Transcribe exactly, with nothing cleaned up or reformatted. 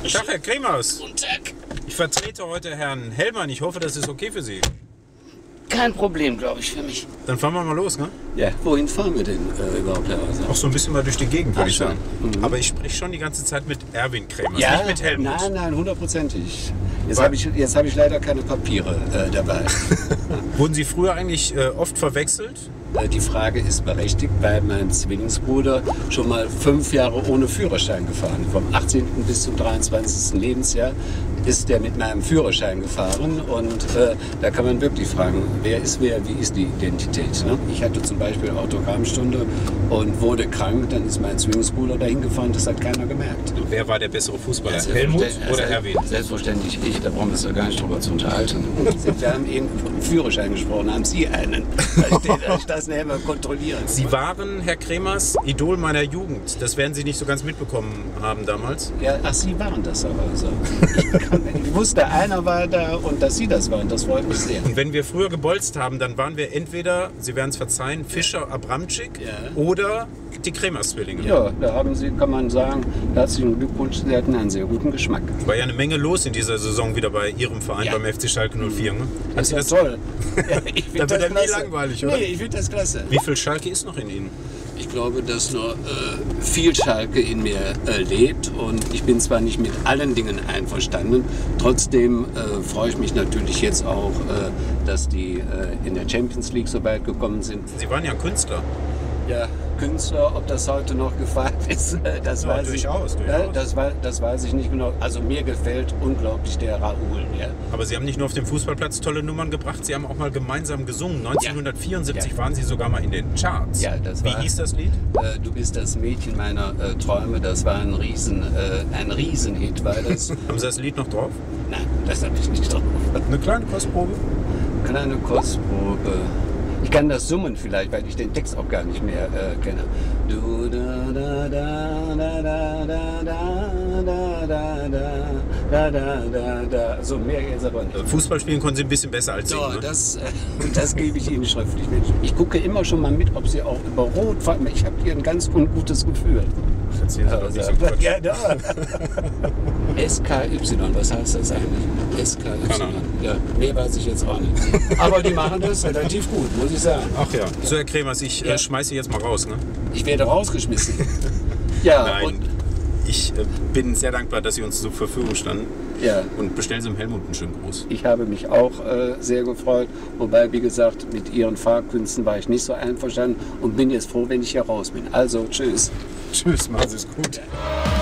Tag, Herr Kremers. Guten Tag. Ich vertrete heute Herrn Hellmann. Ich hoffe, das ist okay für Sie. Kein Problem, glaube ich, für mich. Dann fahren wir mal los, ne? Ja, wohin fahren wir denn äh, überhaupt, Herr Hauser? Auch so ein bisschen mal durch die Gegend, würde Ach ich sagen. schon. Mhm. Aber ich spreche schon die ganze Zeit mit Erwin Kremers, Ja, nicht mit Helmut. nein, nein, hundertprozentig. Jetzt Weil- habe ich, jetzt hab ich leider keine Papiere äh, dabei. Wurden Sie früher eigentlich äh, oft verwechselt? Äh, Die Frage ist berechtigt, weil mein Zwillingsbruder schon mal fünf Jahre ohne Führerschein gefahren. Vom achtzehnten bis zum dreiundzwanzigsten Lebensjahr ist der mit meinem Führerschein gefahren. Und äh, da kann man wirklich fragen, wer ist wer, wie ist die Identität. Ne? Ich hatte zum Beispiel Autogrammstunde und wurde krank, dann ist mein Zwillingsbruder dahin gefahren, das hat keiner gemerkt. Wer war der bessere Fußballer? Ja, Helmut selbstverständlich- oder also, Erwin? Selbstverständlich ich, da brauchen wir uns ja gar nicht drüber zu unterhalten. Wir haben eben vom Führerschein gesprochen, haben Sie einen? Weil ich, den, dass ich das nachher mal kontrollieren. Sie waren, Herr Kremers, Idol meiner Jugend. Das werden Sie nicht so ganz mitbekommen haben damals. Ja, ach, Sie waren das aber. Also. Ich, kann, ich wusste, einer war da und dass Sie das waren, das freut mich sehr. Und wenn wir früher gebolzt haben, dann waren wir entweder, Sie werden es verzeihen, Fischer Abramczyk Ja. oder die Kremers-Zwillinge. Ja, da haben Sie, kann man sagen, herzlichen Glückwunsch, Sie hatten einen sehr guten Geschmack. War ja eine Menge los in dieser Saison wieder bei Ihrem Verein, Ja. beim F C Schalke null vier. Ne? Hat Das Sie ist das, toll. Ja, ich find Da wird das einem nie klasse. langweilig, oder? Nee, ich finde das klasse. wie viel Schalke ist noch in Ihnen? Ich glaube, dass noch äh, viel Schalke in mir äh, lebt und ich bin zwar nicht mit allen Dingen einverstanden, trotzdem äh, freue ich mich natürlich jetzt auch, äh, dass die äh, in der Champions League so weit gekommen sind. Sie waren ja ein Künstler. Ja, Künstler, ob das heute noch gefallen ist, äh, das Ja, weiß durchaus, ich. durchaus. Äh, das, wei- das weiß ich nicht genau. Also mir gefällt unglaublich der Raoul. Ja. Aber Sie haben nicht nur auf dem Fußballplatz tolle Nummern gebracht, Sie haben auch mal gemeinsam gesungen. neunzehnhundertvierundsiebzig Ja. waren Sie sogar mal in den Charts. Ja, das Wie war- hieß das Lied? Äh, du bist das Mädchen meiner äh, Träume. Das war ein Riesen, äh, ein Riesenhit, weil das. Haben Sie das Lied noch drauf? Nein, das habe ich nicht drauf. Eine kleine Kostprobe? Kleine Kostprobe. Ich kann das summen vielleicht, weil ich den Text auch gar nicht mehr äh, kenne. Du da da da da da da da da da da da da da da. So mehr jetzt aber nicht. Fußball spielen konnten Sie ein bisschen besser als So, Sie. Ne? das, äh, das gebe ich Ihnen schriftlich mit. Ich gucke immer schon mal mit, ob Sie auch über Rot fahren. Ich habe hier ein ganz ungutes Gefühl. Erzählen Sie doch nicht so Quatsch. Ja, da. S K Y, was heißt das eigentlich? S K Y. Keine Ahnung. Ja, nee, weiß ich jetzt auch nicht. Aber die machen das relativ gut, muss ich sagen. Ach ja. So, Herr Kremers, ich Ja. äh, schmeiße Sie jetzt mal raus. Ne? Ich werde rausgeschmissen. Ja, Nein, und, ich äh, bin sehr dankbar, dass Sie uns zur Verfügung standen. ja, Und bestellen Sie dem Helmut einen schönen Gruß. ich habe mich auch äh, sehr gefreut. Wobei, wie gesagt, mit Ihren Fahrkünsten war ich nicht so einverstanden und bin jetzt froh, wenn ich hier raus bin. Also, tschüss. Tschüss, machen Sie es gut. Ja.